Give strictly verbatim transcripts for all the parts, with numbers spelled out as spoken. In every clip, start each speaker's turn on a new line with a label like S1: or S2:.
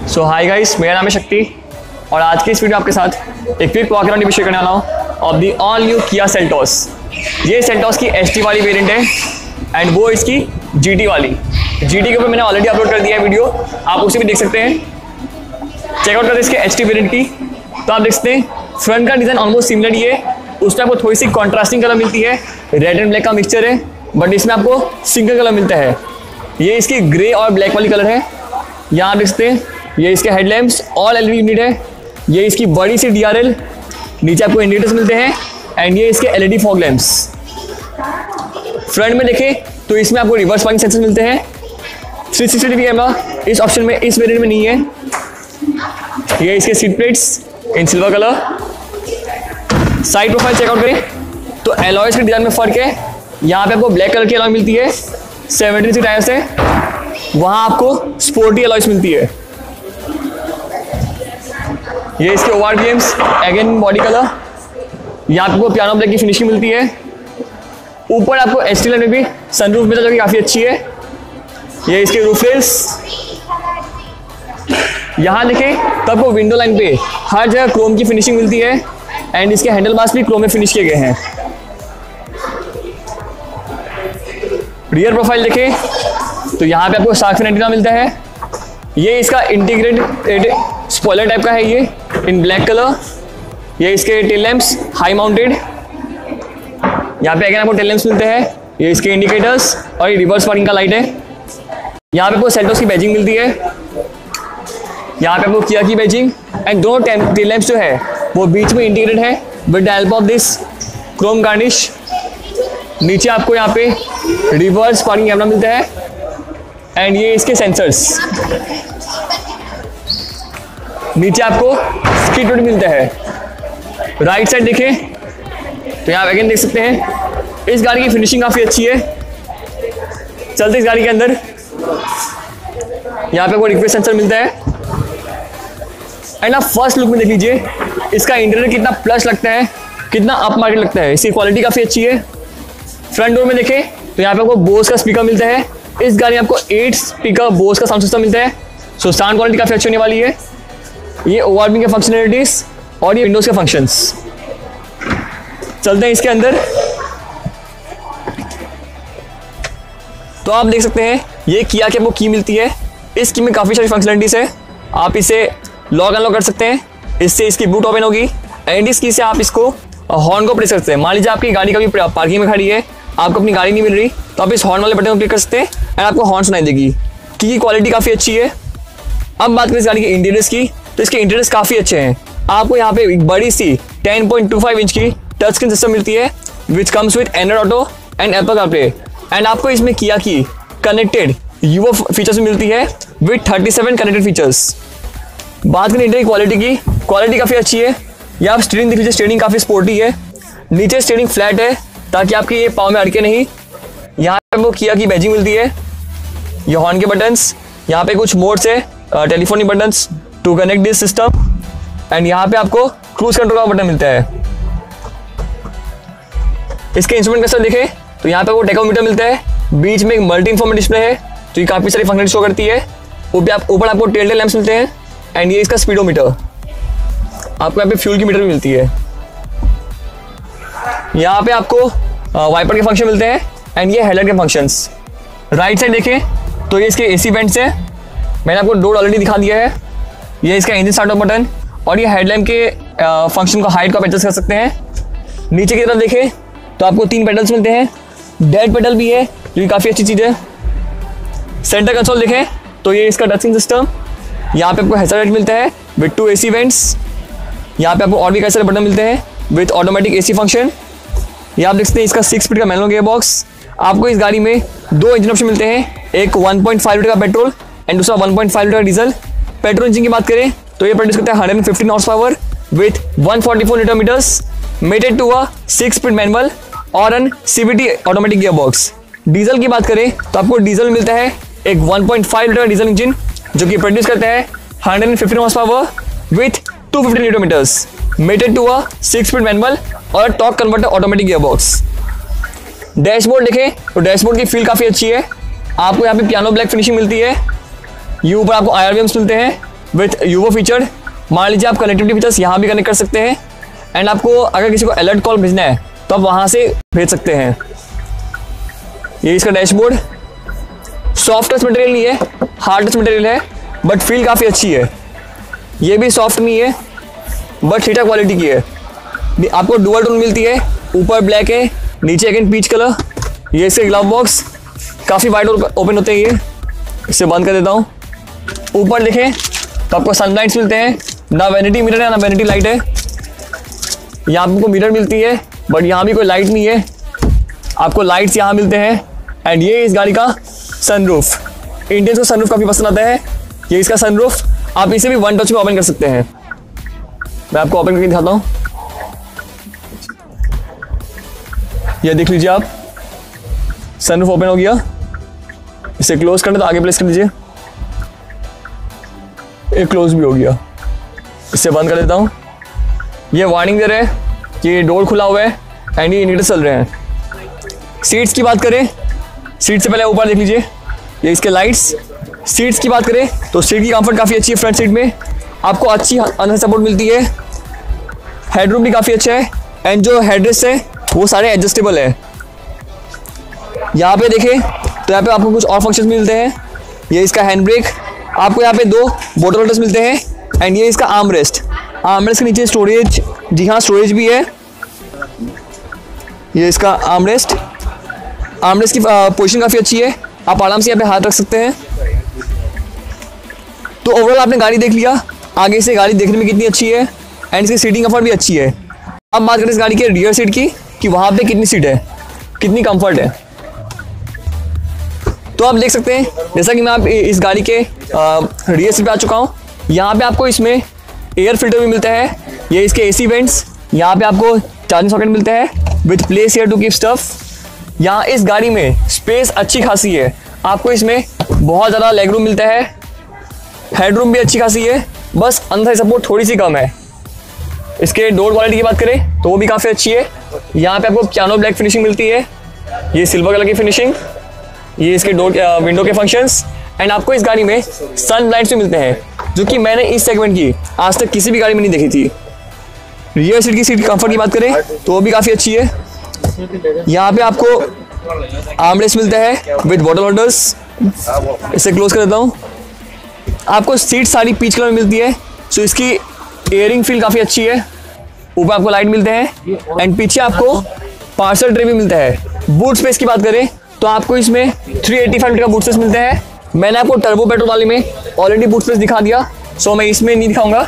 S1: सो hi guys, मेरा नाम है शक्ति और आज की इस वीडियो आपके साथ एक क्विक वॉक अराउंड शेयर करने वाला हूँ of the all new Kia Seltos. ये सेल्टोस की एस टी वाली वेरिएंट है एंड वो इसकी जी टी वाली। जी टी के ऊपर मैंने ऑलरेडी अपलोड कर दिया है वीडियो, आप उसे भी देख सकते हैं। चेकआउट करते हैं इसके एस टी वेरिएंट की। तो आप देख सकते हैं फ्रंट का डिज़ाइन ऑलमोस्ट सिमिलर ही है, उसमें आपको थोड़ी सी कॉन्ट्रास्टिंग कलर मिलती है, रेड एंड ब्लैक का मिक्सचर है, बट इसमें आपको सिंगल कलर मिलता है। ये इसकी ग्रे और ब्लैक वाली कलर है। यहाँ आप देख सकते हैं ये इसके headlamps all L E D unit है। ये इसकी बड़ी सी डी आर एल, नीचे आपको इंडिकेटर्स मिलते हैं एंड ये इसके L E D fog lamps. Front में देखें तो इसमें आपको रिवर्स पार्किंग सेंसर मिलते हैं। थ्री सिक्सटी डिग्री कैमरा इस ऑप्शन में इस वेरिएंट में नहीं है। ये इसके seat plates in silver colour. Side profile checkout करें तो एलॉयज के डिजाइन में फर्क है। यहाँ पे आपको ब्लैक कलर की एलॉय मिलती है सेवेंटी थ्री टायर्स है, वहाँ आपको स्पोर्टी एलॉयज मिलती है। ये इसके over games again body colour, यहाँ आपको पियानो ब्लैक की फिनिशिंग मिलती है। ऊपर आपको एस टी लाइन में भी सनरूफ मिलता है जो कि काफ़ी अच्छी है। ये इसके रूफ रेल्स, यहाँ देखें तो आपको विंडो लाइन पे हर जगह क्रोम की फिनिशिंग मिलती है एंड इसके हैंडल बार्स भी क्रोम में फिनिश किए गए हैं। रियर प्रोफाइल देखें तो यहाँ पे आपको शार्क फिन एंटीना मिलता है। ये इसका इंटीग्रेटेड स्पॉइलर टाइप का है, ये इन ब्लैक कलर। ये इसके टेल लैंप्स हाई माउंटेड, यहाँ पे अगेन आपको टेल लैंप्स मिलते हैं। ये इसके इंडिकेटर्स और ये रिवर्स पार्किंग का लाइट है। यहाँ पे आपको सेल्टोस की बैजिंग मिलती है। यहाँ पे आपको किया की बैजिंग एंड दोनों टेल लैंप्स जो है वो बीच में इंटीग्रेटेड है with the help of this chrome garnish. नीचे आपको यहाँ पे रिवर्स पार्किंग कैमरा मिलता है एंड ये इसके सेंसर्स। नीचे आपको स्किड रोड मिलता है। राइट साइड देखें तो यहाँ अगेन देख सकते हैं इस गाड़ी की फिनिशिंग काफ़ी अच्छी है। चलते इस गाड़ी के अंदर, यहाँ पे आपको रिक्वेस्ट सेंसर मिलता है एंड आप फर्स्ट लुक में देख लीजिए इसका इंटीरियर कितना प्लस लगता है, कितना अप मार्केट लगता है। इसकी क्वालिटी काफ़ी अच्छी है। फ्रंट डोर में देखें तो यहाँ पे आपको बोस का स्पीकर मिलता है। इस गाड़ी में आपको एट स्पीकर बोस का साउंड सिस्टम मिलता है, सो साउंड क्वालिटी काफ़ी अच्छी होने वाली है। ये ओवरव्यू के फंक्शनलिटीज और ये विंडोज के फंक्शंस। चलते हैं इसके अंदर तो आप देख सकते हैं ये किया की आपको की मिलती है। इस की में काफ़ी सारी फंक्शनलिटीज है। आप इसे लॉक अनलॉक कर सकते हैं, इससे इसकी बूट ओपन होगी एंड इस की से आप इसको हॉर्न को प्रेस कर सकते हैं। मान लीजिए आपकी गाड़ी कभी पार्किंग में खड़ी है, आपको अपनी गाड़ी नहीं मिल रही, तो आप इस हॉर्न वाले बटन को क्लिक कर सकते हैं एंड आपको हॉर्न सुनाई देगी। की क्वालिटी काफ़ी अच्छी है। अब बात करें इस गाड़ी के इंटीरियर्स की तो इसके इंटीरियर्स काफ़ी अच्छे हैं। आपको यहाँ पे एक बड़ी सी ten point two five inch की टच स्क्रीन सिस्टम मिलती है which comes with Android Auto and Apple CarPlay and आपको इसमें किया की कनेक्टेड यूओ फीचर्स भी मिलती है with thirty seven connected features. बात करें इंटीरियर क्वालिटी की, क्वालिटी काफ़ी अच्छी है। यहाँ आप स्टीयरिंग देख लीजिए, स्टीयरिंग काफ़ी स्पोर्टी है। नीचे स्टीयरिंग फ्लैट है ताकि आपके ये पाँव में अड़के नहीं। यहाँ पे आपको किया की बैजिंग मिलती है। ये हॉर्न के बटन्स, यहाँ पे कुछ मोड्स है, telephonic buttons to connect this system and यहाँ पे आपको क्रूज कंट्रोल का बटन मिलता है। इसके इंस्ट्रूमेंट क्लस्टर देखें तो यहाँ पे आपको टेकोमीटर मिलता है, बीच में एक मल्टी इन्फॉर्मेटिव डिस्प्ले है तो ये काफ़ी सारी फंक्शनलिटी शो करती है। ऊपर आप ऊपर आपको टेल टेल लैंप्स मिलते हैं एंड ये इसका स्पीडोमीटर। आपको यहाँ पे फ्यूल की मीटर भी मिलती है। यहाँ पे आपको वाइपर के फंक्शन मिलते हैं एंड ये हेडलाइट के फंक्शंस। राइट साइड देखें तो ये इसके एसी वेंट्स हैं, मैंने आपको डोर ऑलरेडी दिखा दिया है। ये इसका इंजन स्टार्ट बटन और ये हेडलैम्प के फंक्शन का हाइट को आप एडजस्ट कर सकते हैं। नीचे की तरफ देखें तो आपको तीन पेडल्स मिलते हैं, डेड पेडल भी है जो कि काफ़ी अच्छी चीज़ है। सेंटर कंसोल देखें तो ये इसका टचिंग सिस्टम, यहाँ पे आपको हेडलाइट मिलता है विद टू एसी वेंट्स। यहाँ पे आपको और भी कई सारे बटन मिलते हैं विद ऑटोमेटिक एसी फंक्शन। ये आप देख सकते हैं इसका सिक्स स्पीड का मैनुअल गियर बॉक्स। आपको इस गाड़ी में दो इंजन ऑप्शन मिलते हैं, एक वन पॉइंट फाइव लीटर का पेट्रोल एंड दूसरा वन पॉइंट फाइव लीटर का डीजल। पेट्रोल इंजन की बात करें तो ये प्रोड्यूस करता है one fifteen horsepower with one forty four newton metres, mated to a six speed manual और an CVT automatic gearbox. Diesel की बात करें तो आपको डीजल मिलता है एक वन पॉइंट फाइव लीटर का डीजल इंजन जो कि प्रोड्यूस करता है one fifteen horsepower with two fifty newton metres, mated to a six speed manual और torque converter automatic gearbox. Dashboard देखें तो डैशबोर्ड की फील काफ़ी अच्छी है। आपको यहाँ पे पियानो ब्लैक फिनिशिंग मिलती है। ये ऊपर आपको आई आर वी एम्स मिलते हैं विथ यूवो फीचर। मान लीजिए आप कनेक्टिविटी फीचर्स यहाँ भी कनेक्ट कर सकते हैं, एंड आपको अगर किसी को अलर्ट कॉल भेजना है तो आप वहाँ से भेज सकते हैं। ये इसका डैशबोर्ड, सॉफ्ट टच मटेरियल नहीं है, हार्ड टच मटेरियल है, बट फील काफ़ी अच्छी है। ये भी सॉफ्ट नहीं है बट ठीक ठाक क्वालिटी की है। आपको डुअल टोन मिलती है, ऊपर ब्लैक है, नीचे अगेन पीच कलर। ये इसके ग्लव बॉक्स काफ़ी वाइड ओपन होते हैं। ये इसे बंद कर देता हूँ। ऊपर देखें तो आपको सनलाइट्स मिलते हैं, ना वैनिटी मिरर है ना वैनिटी लाइट है। यहाँ आपको मिरर मिलती है बट यहाँ भी कोई लाइट नहीं है, आपको लाइट्स यहाँ मिलते हैं। एंड ये इस गाड़ी का सनरूफ, इंडियंस को सनरूफ काफ़ी पसंद आता है। ये इसका सनरूफ, आप इसे भी वन टच में ओपन कर सकते हैं। मैं आपको ओपन करके दिखाता हूँ। ये देख लीजिए आप, सनरूफ ओपन हो गया। इसे क्लोज करना तो आगे प्लेस कर दीजिए, ये क्लोज भी हो गया। इसे बंद कर देता हूँ। ये वार्निंग दे रहे हैं कि डोर खुला हुआ है एंड ये इंडिकेटर चल रहे हैं। सीट्स की बात करें, सीट से पहले ऊपर देख लीजिए, ये इसके लाइट्स। सीट्स की बात करें तो सीट की कंफर्ट काफ़ी अच्छी है। फ्रंट सीट में आपको अच्छी अंदर सपोर्ट मिलती है। हेडरूम भी काफ़ी अच्छा है एंड जो हेडरेस्ट है वो सारे एडजस्टेबल है। यहाँ पे देखें तो यहाँ पे आपको कुछ और फंक्शंस मिलते हैं। ये इसका हैंड ब्रेक, आपको यहाँ पे दो बोटल होल्डर्स मिलते हैं एंड ये इसका आर्म रेस्ट। आर्म रेस्ट के नीचे स्टोरेज, जी हाँ स्टोरेज भी है। ये इसका आर्म रेस्ट, आर्म रेस्ट की पोजीशन काफ़ी अच्छी है, आप आराम से यहाँ पे हाथ रख सकते हैं। तो ओवरऑल आपने गाड़ी देख लिया, आगे से गाड़ी देखने में कितनी अच्छी है एंड इसकी सीटिंग कंफर्ट भी अच्छी है। अब बात करें इस गाड़ी के रियर सीट की कि वहाँ पे कितनी सीट है, कितनी कंफर्ट है। तो आप देख सकते हैं जैसा कि मैं आप इस गाड़ी के रियर सीट पे आ चुका हूँ। यहाँ पे आपको इसमें एयर फिल्टर भी मिलता है। ये इसके एसी वेंट्स, यहाँ पे आपको चार्जिंग सॉकेट मिलते हैं with place here to keep stuff. यहाँ इस गाड़ी में स्पेस अच्छी खासी है, आपको इसमें बहुत ज़्यादा लेग रूम मिलता है। हेडरूम भी अच्छी खासी है, बस अंदर सपोर्ट थोड़ी सी कम है। इसके डोर क्वालिटी की बात करें तो वो भी काफ़ी अच्छी है। यहाँ पे आपको पियानो ब्लैक फिनिशिंग मिलती है, ये सिल्वर कलर की फिनिशिंग। ये इसके डोर विंडो के फंक्शंस एंड आपको इस गाड़ी में सन ब्लाइंड्स भी मिलते हैं, जो कि मैंने इस सेगमेंट की आज तक किसी भी गाड़ी में नहीं देखी थी। रियर सीट की सीट कंफर्ट की बात करें तो वो भी काफ़ी अच्छी है। यहाँ पे आपको आर्मरेस्ट मिलता है विद बॉटल होल्डर्स। इसे क्लोज कर देता हूँ। आपको सीट सारी पीच कलर में मिलती है, सो इसकी एयरिंग फील काफ़ी अच्छी है। ऊपर आपको लाइट मिलते हैं एंड पीछे आपको पार्सल ट्रे भी मिलता है। बूट स्पेस की बात करें तो आपको इसमें थ्री एटी फाइव लीटर का बूट स्पेस मिलता है। मैंने आपको टर्बो पेट्रोल वाले में ऑलरेडी बूट स्पेस दिखा दिया, सो मैं इसमें नहीं दिखाऊंगा।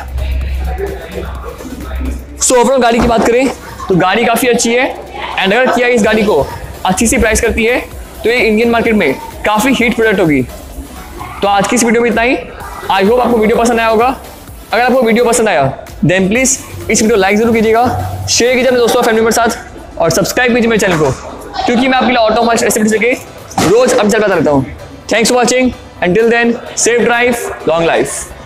S1: सो ओवरऑल गाड़ी की बात करें तो गाड़ी काफ़ी अच्छी है एंड अगर किया इस गाड़ी को अच्छी सी प्राइस करती है तो ये इंडियन मार्केट में काफ़ी हिट प्रोडक्ट होगी। तो आज की इस वीडियो में इतना ही। आई होप आपको वीडियो पसंद आया होगा। अगर आपको वीडियो पसंद आया देन प्लीज़ इस वीडियो लाइक जरूर कीजिएगा, शेयर कीजिए अपने दोस्तों और फैमिली मेंबर के साथ और सब्सक्राइब कीजिए मेरे चैनल को, क्योंकि मैं आपके लिए ऑटोमोबाइल रेसिपीज लेके रोज अपडेट करता रहता हूँ। Thanks for watching, until then safe drive, long life।